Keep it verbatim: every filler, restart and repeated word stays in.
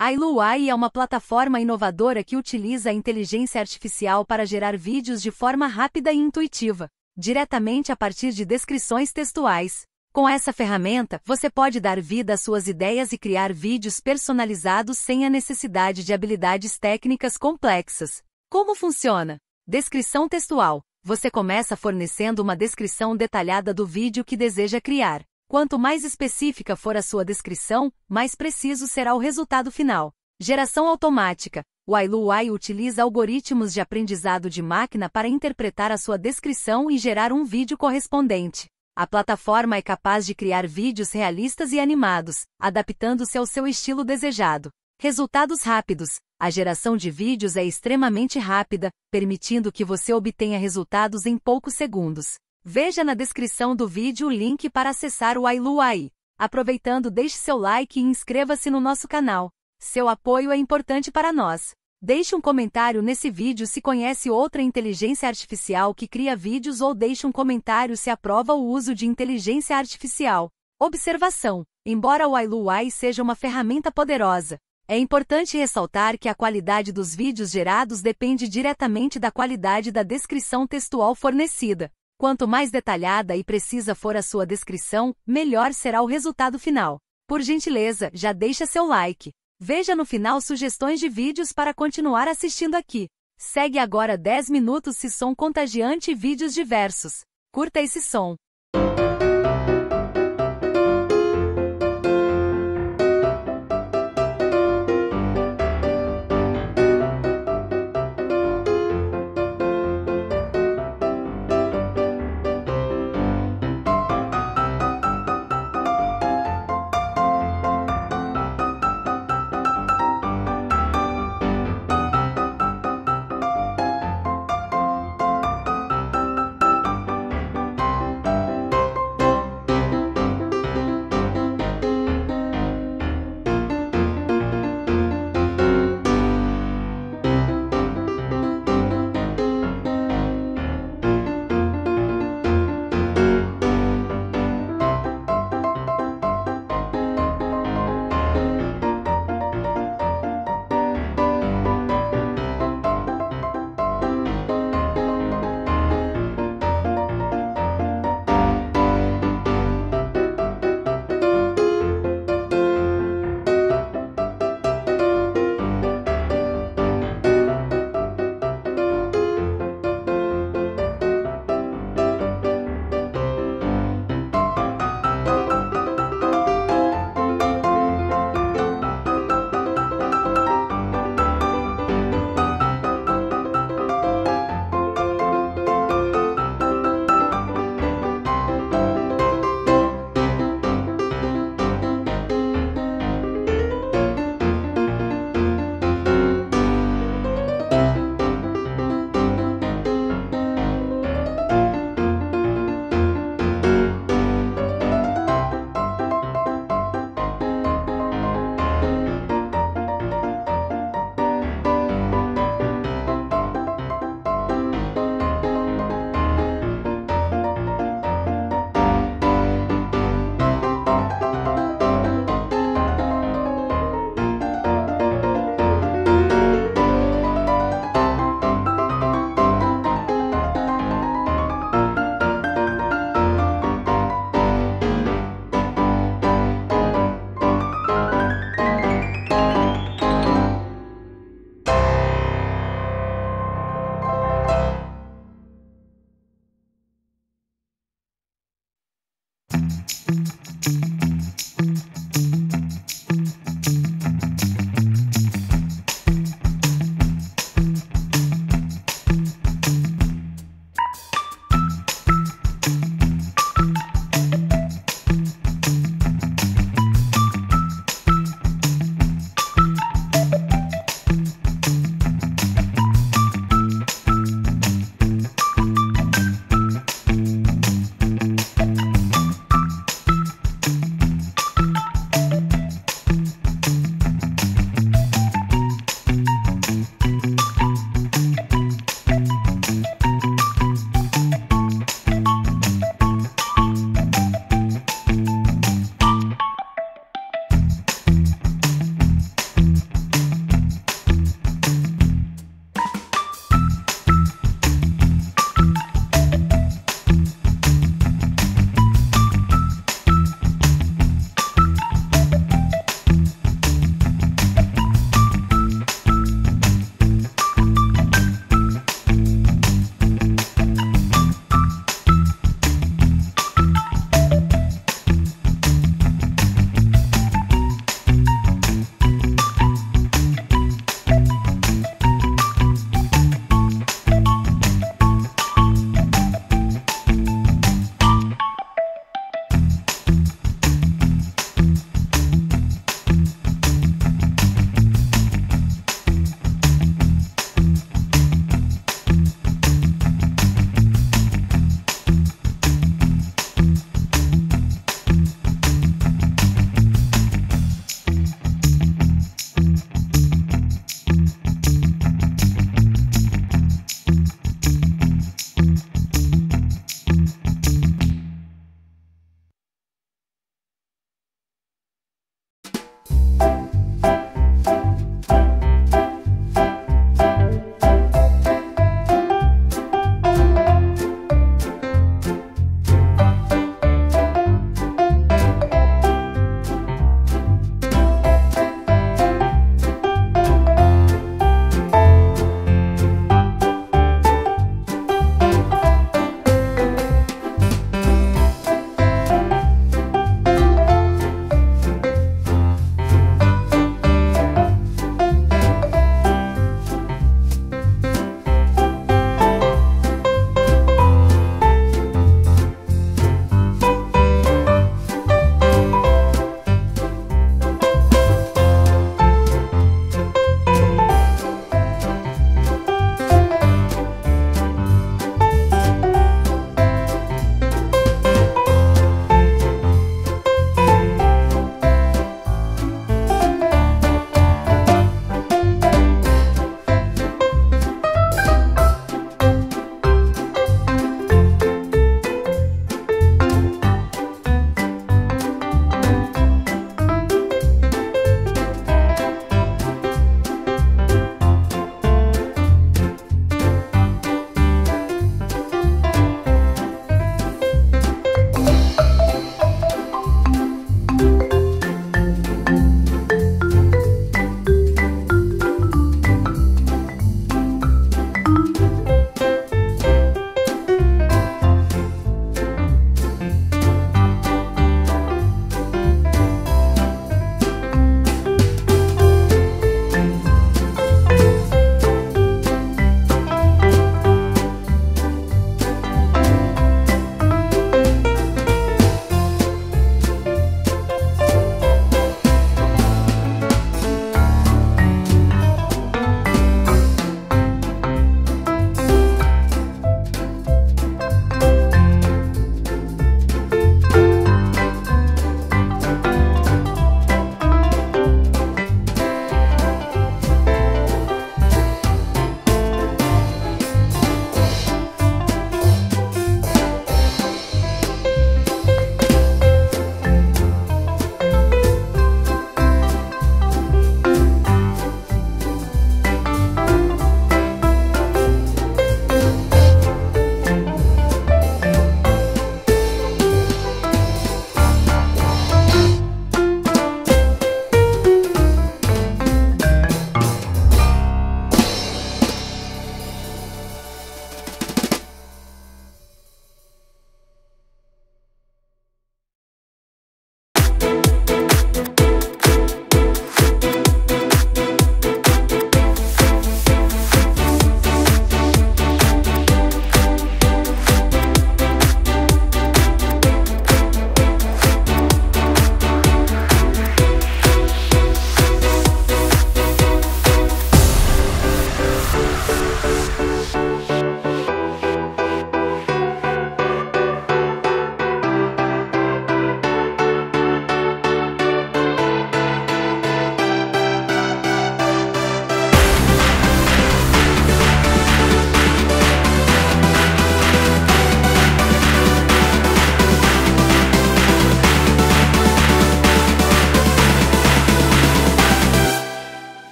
A Iluai é uma plataforma inovadora que utiliza a inteligência artificial para gerar vídeos de forma rápida e intuitiva, diretamente a partir de descrições textuais. Com essa ferramenta, você pode dar vida às suas ideias e criar vídeos personalizados sem a necessidade de habilidades técnicas complexas. Como funciona? Descrição textual. Você começa fornecendo uma descrição detalhada do vídeo que deseja criar. Quanto mais específica for a sua descrição, mais preciso será o resultado final. Geração automática. O Iluai utiliza algoritmos de aprendizado de máquina para interpretar a sua descrição e gerar um vídeo correspondente. A plataforma é capaz de criar vídeos realistas e animados, adaptando-se ao seu estilo desejado. Resultados rápidos. A geração de vídeos é extremamente rápida, permitindo que você obtenha resultados em poucos segundos. Veja na descrição do vídeo o link para acessar o Iluai. Aproveitando, deixe seu like e inscreva-se no nosso canal. Seu apoio é importante para nós. Deixe um comentário nesse vídeo se conhece outra inteligência artificial que cria vídeos ou deixe um comentário se aprova o uso de inteligência artificial. Observação: embora o Iluai seja uma ferramenta poderosa, é importante ressaltar que a qualidade dos vídeos gerados depende diretamente da qualidade da descrição textual fornecida. Quanto mais detalhada e precisa for a sua descrição, melhor será o resultado final. Por gentileza, já deixa seu like. Veja no final sugestões de vídeos para continuar assistindo aqui. Segue agora dez minutos se som contagiante e vídeos diversos. Curta esse som.